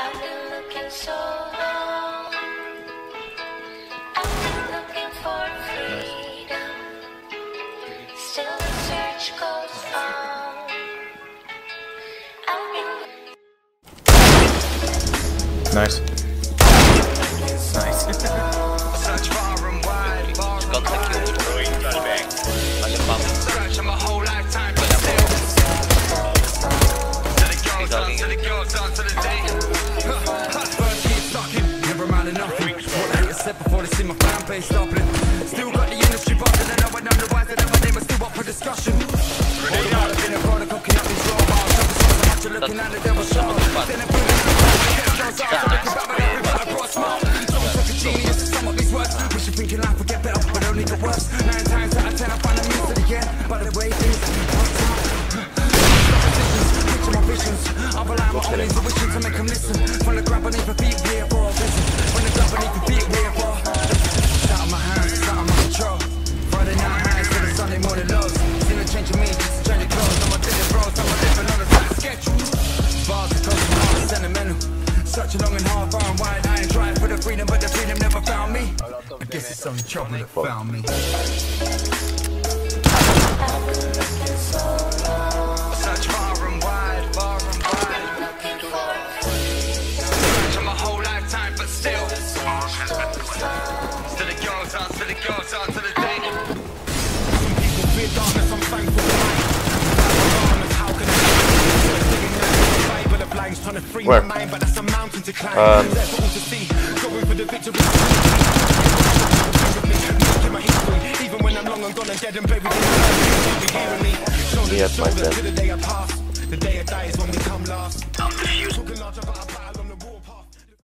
I've been looking so long. I've been looking for freedom. Still the search goes on. I've been Nice. Nice. Search far and wide, far and wide. Search my whole lifetime, but still. To the girls, on to the day. First keep sucking, never mind enough. What I said before they see my fan base stopping. Still got the industry busting, and I went otherwise, and never name is still up for discussion. All the while I've been a product cooking up these raw bars. So much you're looking at the devil's show. Then I put it in the girls out, so looking back, but everybody I brought smart. Someone took a genius to sum up these words. Wish you thinking life would get better, but only get worse. 9 times out of 10 I find the means to the end. By the way things picture my visions. I'll rely on my own intuition to make them listen. From the ground beneath the feet, we're for a vision. From the ground beneath the feet, we're for it's out of my hands, it's out of my control. Friday night highs to the Sunday morning lows. Seen a change of me, just a change of clothes. I'm a different bros, I'm a living on a tight schedule. Bars are close to my heart, sentimental. Searching long and hard, far and wide. I ain't trying for the freedom, but the freedom never found me. I guess it's only trouble that found me. Search far and wide, far and wide. Search my whole lifetime, but still. To the girls, on to the girls, on to the day. Some people fear darkness, I'm thankful for light. How can I Bible of blanks trying to free my mind, but that's a mountain to climb. There's all to see, going for the victory. Making my history, even when I'm long and gone and dead and buried in the hearing me. Shoulder to shoulder to the day I pass. The day I die is when we come last.